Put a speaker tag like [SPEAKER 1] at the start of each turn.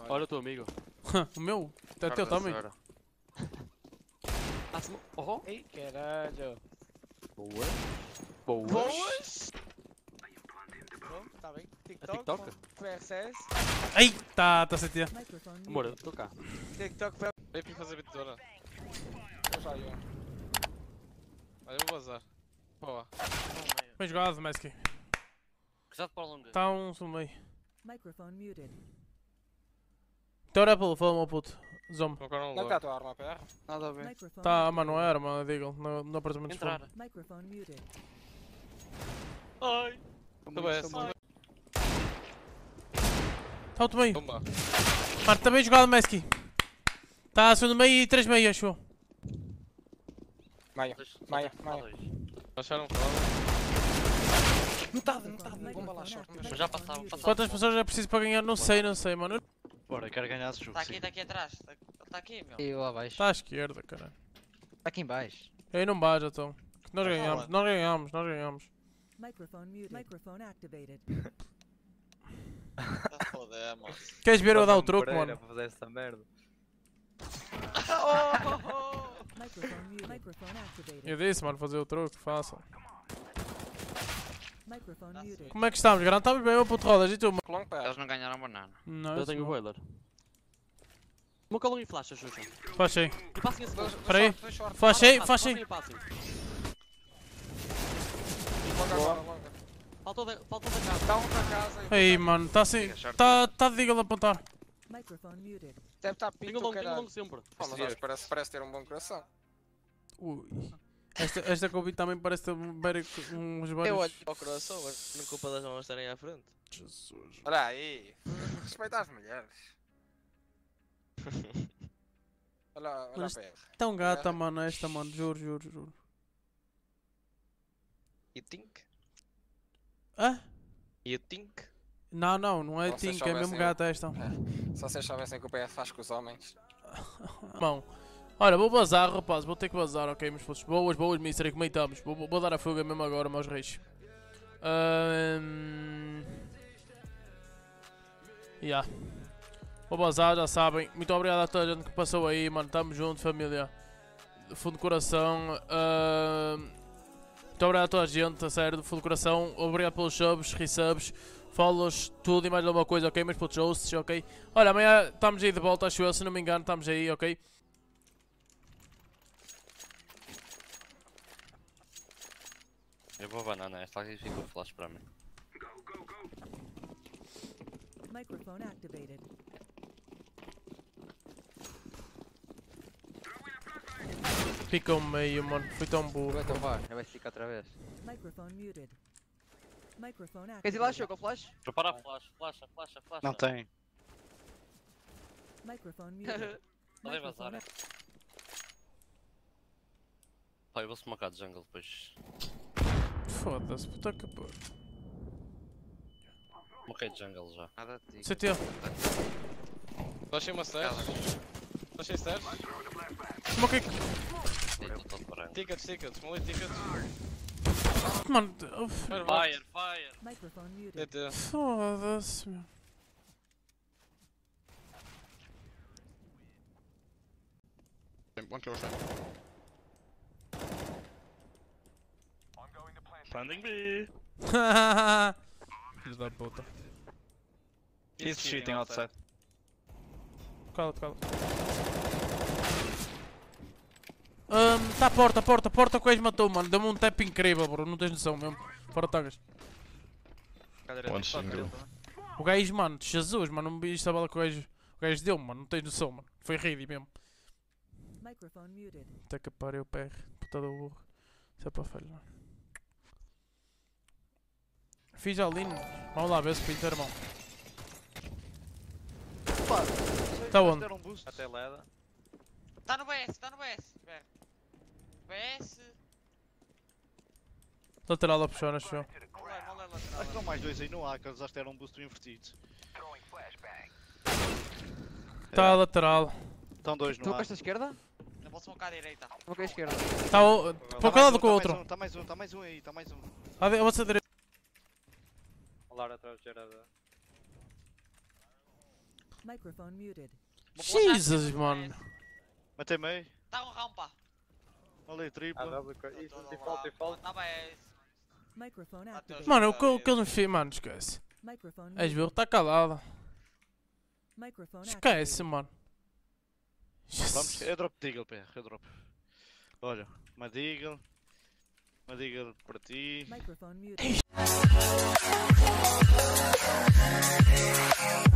[SPEAKER 1] Olha o teu amigo.
[SPEAKER 2] O meu? É teu também.
[SPEAKER 1] Oh.
[SPEAKER 3] Ei, caralho.
[SPEAKER 1] Boas. Boas.
[SPEAKER 3] Boas! Pronto, tá bem. TikTok,
[SPEAKER 1] TikTok?
[SPEAKER 3] PRCS.
[SPEAKER 2] Ai, tá CT.
[SPEAKER 1] Amor, eu estou cá.
[SPEAKER 3] TikTok, Vem para fazer bitadora. Eu já ia. Olha, eu vou vazar. Boa.
[SPEAKER 2] Bem jogado, Messi.
[SPEAKER 1] Cuidado para o longa.
[SPEAKER 2] Tá um no meio.
[SPEAKER 4] Microphone muted.
[SPEAKER 2] Teu Apple, fala meu puto. Zombie.
[SPEAKER 3] Agora não
[SPEAKER 5] Onde é que
[SPEAKER 3] logo.
[SPEAKER 5] está a tua arma, PR?
[SPEAKER 3] Nada a ver.
[SPEAKER 4] Microphone
[SPEAKER 2] Tá, mano, não
[SPEAKER 4] activated.
[SPEAKER 2] era, mano, diga no apartamento de
[SPEAKER 1] Entrar.
[SPEAKER 2] fundo.
[SPEAKER 4] Microphone muted.
[SPEAKER 3] Ai. Também é
[SPEAKER 4] Someone-
[SPEAKER 2] Tá outro meio.
[SPEAKER 3] Bomba.
[SPEAKER 2] Mano, tá bem jogado, Messi. Tá segundo meio e 3 meio, acho eu.
[SPEAKER 5] Maia. Maia, Maia.
[SPEAKER 3] Acharam um fraude.
[SPEAKER 5] Metade,
[SPEAKER 4] Microphone
[SPEAKER 5] metade. Bomba lá,
[SPEAKER 4] activated.
[SPEAKER 5] short.
[SPEAKER 1] Mas já passava,
[SPEAKER 4] Muted.
[SPEAKER 1] passava.
[SPEAKER 2] Quantas pessoas é preciso para ganhar? Não sei, mano.
[SPEAKER 6] Bora, quero ganhar esse jogo.
[SPEAKER 7] Tá aqui atrás. Tá aqui, meu.
[SPEAKER 6] E lá abaixo.
[SPEAKER 2] Tá à esquerda, caralho.
[SPEAKER 6] Tá aqui em baixo.
[SPEAKER 2] Aí não basta, então. Nós ganhamos, nós ganhamos, nós ganhamos.
[SPEAKER 4] Microphone muted. Microphone activated.
[SPEAKER 7] Tá foda, mano.
[SPEAKER 2] Queres ver eu dar o troco, mano?
[SPEAKER 6] Para fazer essa merda.
[SPEAKER 4] Microphone muted. Microphone activated.
[SPEAKER 2] Eu disse, mano, fazer o troco, façam.
[SPEAKER 4] Microphone muted.
[SPEAKER 2] Como é que estamos, garante? Estamos bem, meu puto rodas, e tu, mano?
[SPEAKER 5] Long PR.
[SPEAKER 7] Eles não ganharam banana.
[SPEAKER 2] Não,
[SPEAKER 1] Eu
[SPEAKER 2] isso
[SPEAKER 1] tenho o
[SPEAKER 2] não.
[SPEAKER 1] boiler. Uma calão e flash, Xuxa.
[SPEAKER 2] Flashei.
[SPEAKER 1] E passem esse flash.
[SPEAKER 2] Espera aí.
[SPEAKER 5] Dois short.
[SPEAKER 2] Flashei,
[SPEAKER 1] Passem
[SPEAKER 2] flashei.
[SPEAKER 1] e passem.
[SPEAKER 5] Longa agora, longa.
[SPEAKER 1] Faltou da casa.
[SPEAKER 5] Dá um para casa. e-
[SPEAKER 2] Aí, mano, tá assim. Tá de diga-lhe a apontar.
[SPEAKER 4] Microphone muted.
[SPEAKER 5] Deve estar
[SPEAKER 1] Tenho
[SPEAKER 5] pinto,
[SPEAKER 1] longo, tenho
[SPEAKER 5] caralho.
[SPEAKER 1] longo sempre.
[SPEAKER 5] Pá, mas acho que parece ter um bom coração.
[SPEAKER 2] Ui. Esta Covid também parece ter uns
[SPEAKER 8] Eu
[SPEAKER 2] vários.
[SPEAKER 8] olho para o coração, mas não culpa das mãos estarem à frente.
[SPEAKER 2] Jesus.
[SPEAKER 5] Olha aí. Respeita as mulheres. Olha
[SPEAKER 2] Mas-
[SPEAKER 5] a PR.
[SPEAKER 2] Tão gata, mano, esta, mano, juro.
[SPEAKER 8] You think?
[SPEAKER 2] Hã?
[SPEAKER 8] You think?
[SPEAKER 2] Não é
[SPEAKER 5] Vocês
[SPEAKER 2] Tink, é mesmo
[SPEAKER 5] soubessem
[SPEAKER 2] gata esta.
[SPEAKER 5] Se vocês soubessem que o PR faz com os homens.
[SPEAKER 2] Mão. Olha, vou bazar, rapaz, vou ter que bazar, ok, meus putos. Boas, mister, como é que estamos? Vou dar a fuga mesmo agora, meus reis. Yeah. Vou bazar, já sabem. Muito obrigado a toda a gente que passou aí, mano. Tamo junto, família. Do fundo do coração. Muito obrigado a toda a gente, a sério, do fundo do coração. Obrigado pelos subs, resubs, follows, tudo e mais alguma coisa, ok? Meus putos hosts, ok? Olha, amanhã estamos aí de volta, acho eu, se não me engano, estamos aí, ok?
[SPEAKER 7] Eu vou banana, esta aqui fica o flash para mim.
[SPEAKER 4] Microphone activated.
[SPEAKER 2] Fica o meio, mano. Fui tão burro.
[SPEAKER 6] Vai tomar, vai ficar outra vez.
[SPEAKER 4] Microphone muted. Microphone
[SPEAKER 6] Queres ir lá,
[SPEAKER 4] activated.
[SPEAKER 6] Choco, flash?
[SPEAKER 7] Prepara a flash.
[SPEAKER 6] Não tem.
[SPEAKER 4] Microphone muted.
[SPEAKER 7] Podem vazar.
[SPEAKER 4] Microphone
[SPEAKER 7] Pá, eu vou smocar de jungle depois.
[SPEAKER 2] Foda-se, puta que pariu.
[SPEAKER 7] Smokei de jungle já.
[SPEAKER 6] Nada de ti.
[SPEAKER 2] CT.
[SPEAKER 3] Deixei uma stairs. Deixei stairs.
[SPEAKER 2] Smoke.
[SPEAKER 7] Estou todo branco.
[SPEAKER 3] Tickets. Molly tickets.
[SPEAKER 2] Mano, uf,
[SPEAKER 7] Fire!
[SPEAKER 4] Microphone muted.
[SPEAKER 3] TT.
[SPEAKER 2] foda-se, meu.
[SPEAKER 9] One close right. Planning B.
[SPEAKER 2] Filhos da puta.
[SPEAKER 6] He's shooting outside.
[SPEAKER 2] Cala-te. Tá porta, o Queijo matou, mano. Deu-me um tap incrível, bro. Não tens noção mesmo. Fora tagas.
[SPEAKER 9] One single.
[SPEAKER 2] O gajo, mano, Jesus, mano. Não vi esta bala que o gajo deu, mano. Não tens noção, mano. Foi ready mesmo.
[SPEAKER 4] Microphone muted.
[SPEAKER 2] Até que pariu, PR. Puta do burro. Isso é para falhar. Fiz a Lino. Vamos lá ver se pinta, irmão. Tá onde?
[SPEAKER 6] Até leda.
[SPEAKER 7] Tá no BS. BS.
[SPEAKER 2] Lateral a puxar, acho eu.
[SPEAKER 7] Não é lateral.
[SPEAKER 9] Acho que estão mais dois aí no A, que eles já deram um boost invertido.
[SPEAKER 2] Tá lateral.
[SPEAKER 9] Estão dois
[SPEAKER 6] Tu
[SPEAKER 9] no
[SPEAKER 6] com
[SPEAKER 9] A.
[SPEAKER 6] esta esquerda?
[SPEAKER 7] Eu vou smocar à direita.
[SPEAKER 6] Vou com a esquerda.
[SPEAKER 2] Tá o. Para cada lado com o outro.
[SPEAKER 9] Está mais um aí, está mais um.
[SPEAKER 2] A vossa direita.
[SPEAKER 6] Lara atrás de gerada.
[SPEAKER 4] Microphone muted.
[SPEAKER 2] Jesus, mano.
[SPEAKER 9] Matei meio.
[SPEAKER 1] Tá com rampa.
[SPEAKER 9] Ali, tripla.
[SPEAKER 1] Tá bem, é isso.
[SPEAKER 4] Microphone activated.
[SPEAKER 2] Mano, o que ele me fez, mano, esquece.
[SPEAKER 4] Microphone
[SPEAKER 2] És
[SPEAKER 4] muted.
[SPEAKER 2] viu? Tá calado.
[SPEAKER 4] Microphone
[SPEAKER 2] Esquece,
[SPEAKER 4] activated.
[SPEAKER 2] mano.
[SPEAKER 9] Vamos, eu drop Deagle, PR, eu drop. Olha, uma Deagle para ti.
[SPEAKER 4] Microphone muted.